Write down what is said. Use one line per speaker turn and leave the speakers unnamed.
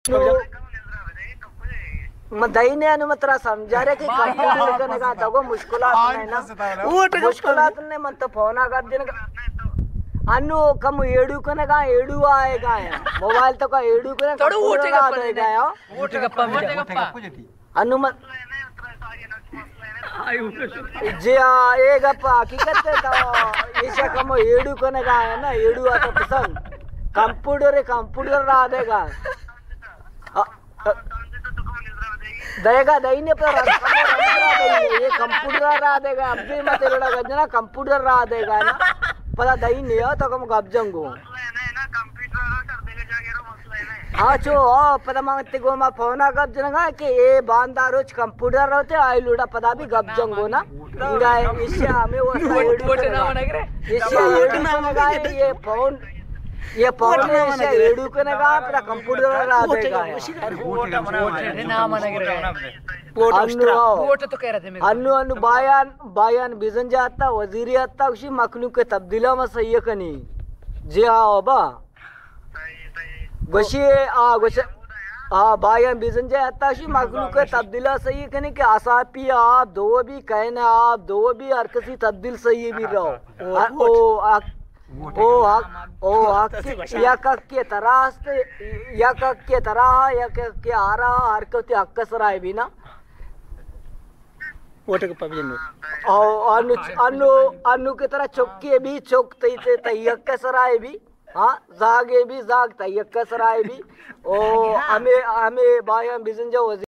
दही ने अनुमतरा समझा रे कि कंप्यूटर करने का तगो मुश्किलात नहीं ना मुश्किलात ने मन तो फोन कर दिन अनु कम एडू कने का एडू आएगा मोबाइल तो का एडू कने
थोड़ा ऊँटे गप्पा
आएगा यार
ऊँटे गप्पा
अनुमत जी हाँ ये गप्पा हकीकत है तो ऐसा कम एडू कने का है ना एडू आता पसंद कंप्यूटर रहा देगा देगा दही ने पर ये कंप्यूटर रहा देगा अब भी मत एड़ा गजना कंप्यूटर रहा देगा ना पता दही नहीं हो तो कम गप जंगो हाँ चो पता मांगते गो मा फोन गप जनगा कि ये बांधारो कंप्यूटर रहते आई लूड़ा पता भी गप जंगो ना गाय इससे हमें वो इससे ये फोन ऐसे रेडियो करने का अपना कंप्यूटर रहा देगा अन्नू अन्नू बायान बिजन जाता वजीरी आता उसी मखलू के तब्दीला में सही है कनी जी हाँ बा वशी हाँ बायान बिजन जाता उसी मखलू के तब्दीला सही है कनी कि आसापी आप दो भी कहने आप दो भी हर किसी तब्दील सही भी रहो यक के तरह आ रहा हर कोई अक्सर आए भी ना अनु की तरह चौके भी चौक तैयक सराय भी हाँ जागे भी जाग तैयक सराय भी ओ हमें बाया बिजन जो